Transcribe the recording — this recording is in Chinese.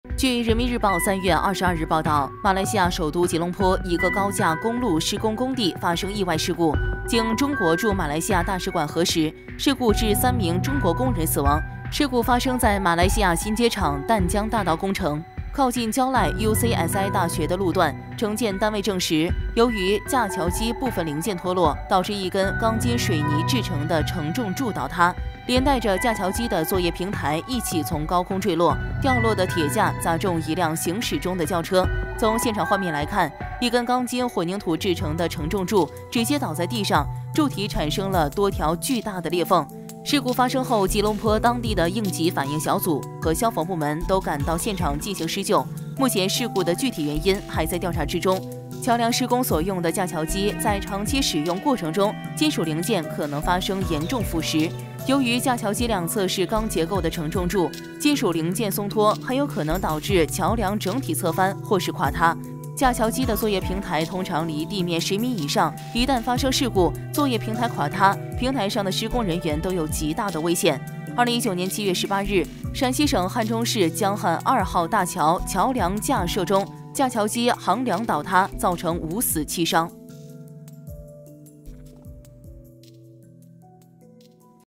据人民日报3月22日报道，马来西亚首都吉隆坡一个高架公路施工工地发生意外事故，经中国驻马来西亚大使馆核实，事故致3名中国工人死亡。事故发生在马来西亚新街厂淡江大道工程。靠近蕉赖 UCSI 大学的路段，承建单位证实，由于架桥基部分零件脱落，导致一根钢筋水泥制成的承重柱倒塌，连带着架桥基的作业平台一起从高空坠落，掉落的铁架砸中一辆行驶中的轿车。从现场画面来看，一根钢筋混凝土制成的承重柱直接倒在地上，柱体产生了多条巨大的裂缝。事故发生后，吉隆坡当地的应急反应小组和消防部门都赶到现场进行施救。目前事故的具体原因还在调查之中。桥梁施工所用的架桥基在长期使用过程中，金属零件可能发生严重腐蚀。由于架桥基两侧是钢结构的承重柱，金属零件松脱很有可能导致桥梁整体侧翻或是垮塌。架桥基的作业平台通常离地面10米以上，一旦发生事故，作业平台垮塌，平台上的施工人员都有极大的危险。2019年7月18日，陕西省汉中市江汉2号大桥桥梁架设中，架桥基横梁倒塌，造成5死7伤。